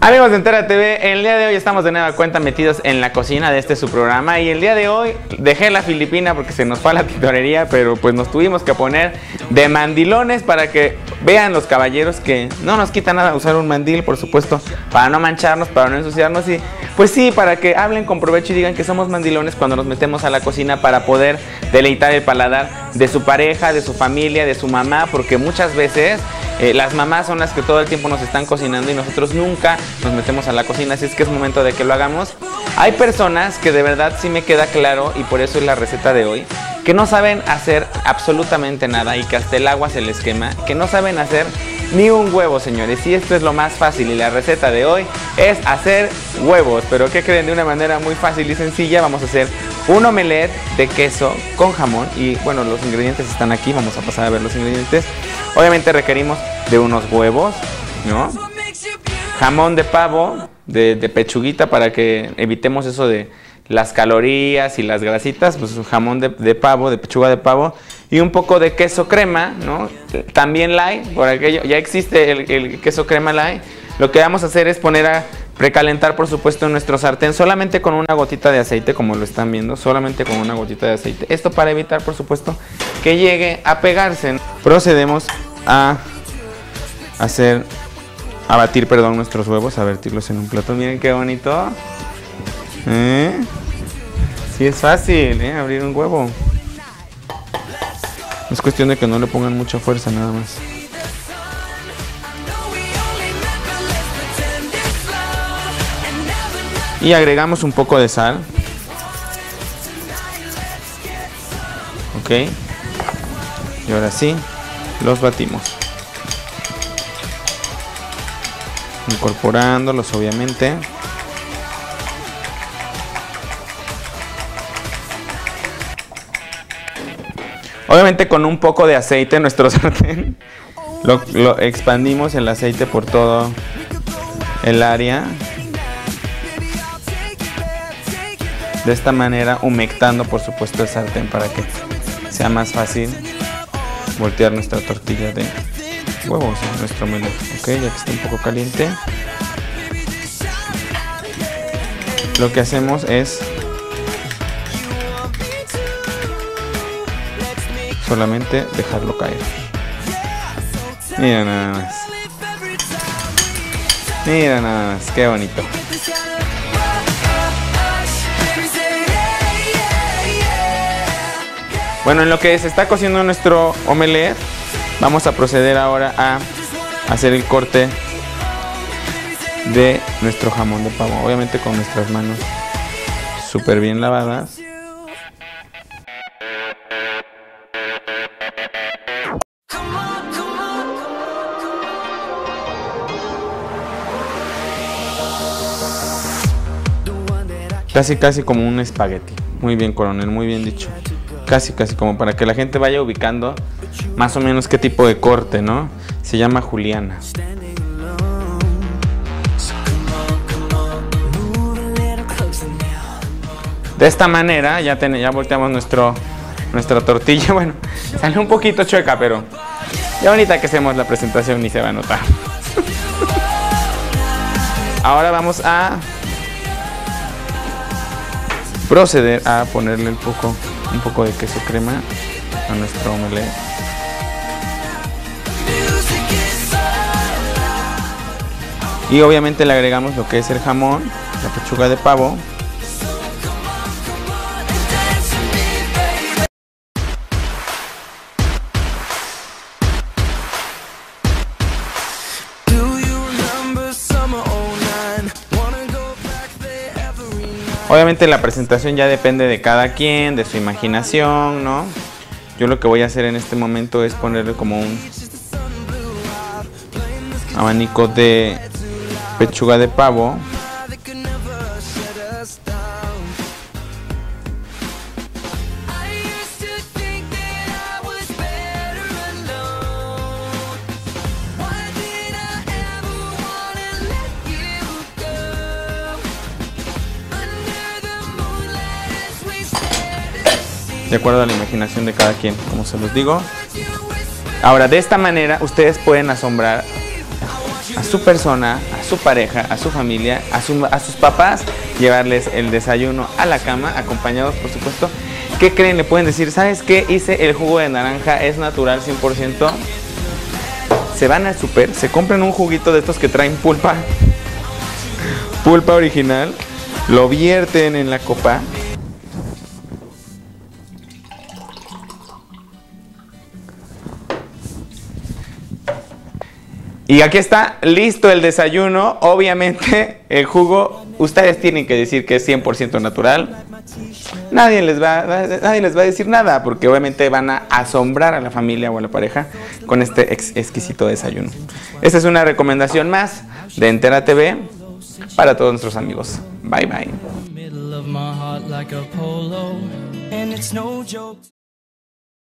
Amigos de Entera TV, el día de hoy estamos de nueva cuenta metidos en la cocina de su programa. Y el día de hoy dejé la Filipina porque se nos fue a la tintorería, pero pues nos tuvimos que poner de mandilones para que vean los caballeros que no nos quita nada usar un mandil, por supuesto, para no mancharnos, para no ensuciarnos. Y pues sí, para que hablen con provecho y digan que somos mandilones cuando nos metemos a la cocina para poder deleitar el paladar de su pareja, de su familia, de su mamá, porque muchas veces las mamás son las que todo el tiempo nos están cocinando y nosotros nunca nos metemos a la cocina, así es que es momento de que lo hagamos. Hay personas que de verdad sí me queda claro, y por eso es la receta de hoy, que no saben hacer absolutamente nada y que hasta el agua se les quema, que no saben hacer ni un huevo, señores. Y esto es lo más fácil, y la receta de hoy es hacer huevos. Pero ¿qué creen? De una manera muy fácil y sencilla vamos a hacer un omelette de queso con jamón. Y bueno, los ingredientes están aquí, vamos a pasar a ver los ingredientes. Obviamente requerimos de unos huevos, ¿no? Jamón de pavo, de pechuguita, para que evitemos eso de las calorías y las grasitas. Pues jamón de pavo, de pechuga de pavo, y un poco de queso crema, ¿no? También light, por aquello, ya existe el queso crema light. Lo que vamos a hacer es poner a precalentar, por supuesto, en nuestro sartén, solamente con una gotita de aceite, como lo están viendo, solamente con una gotita de aceite. Esto para evitar, por supuesto, que llegue a pegarse. Procedemos a batir, nuestros huevos, a vertirlos en un plato. Miren qué bonito. Sí, es fácil, abrir un huevo. Es cuestión de que no le pongan mucha fuerza, nada más. Y agregamos un poco de sal. Ok. Y ahora sí, los batimos. Incorporándolos, obviamente. Obviamente con un poco de aceite en nuestro sartén. Lo expandimos el aceite por todo el área. De esta manera, humectando, por supuesto, el sartén para que sea más fácil voltear nuestra tortilla de huevos en nuestro omelette. Ok, ya que está un poco caliente, lo que hacemos es solamente dejarlo caer. Mira nada más. Mira nada más, qué bonito. Bueno, en lo que se está cociendo nuestro omelette, vamos a proceder ahora a hacer el corte de nuestro jamón de pavo. Obviamente con nuestras manos súper bien lavadas. Casi como un espagueti. Muy bien, coronel, muy bien dicho. Casi como para que la gente vaya ubicando más o menos qué tipo de corte, ¿no? Se llama juliana. De esta manera ya volteamos nuestra tortilla. Bueno, sale un poquito chueca, pero ya ahorita que hacemos la presentación ni se va a notar. Ahora vamos a proceder a ponerle un poco de queso crema a nuestro omelette. Y obviamente le agregamos lo que es el jamón, la pechuga de pavo. Obviamente la presentación ya depende de cada quien, de su imaginación, ¿no? Yo lo que voy a hacer en este momento es ponerle como un abanico de pechuga de pavo. De acuerdo a la imaginación de cada quien, como se los digo. Ahora, de esta manera, ustedes pueden asombrar a su persona, a su pareja, a su familia, a sus papás, llevarles el desayuno a la cama, acompañados por supuesto. ¿Qué creen? Le pueden decir, ¿sabes qué? Hice el jugo de naranja, es natural 100%. Se van al súper, se compran un juguito de estos que traen pulpa original, lo vierten en la copa. Y aquí está listo el desayuno. Obviamente el jugo, ustedes tienen que decir que es 100% natural. Nadie les va a decir nada, porque obviamente van a asombrar a la familia o a la pareja con este exquisito desayuno. Esta es una recomendación más de Entera TV para todos nuestros amigos. Bye bye.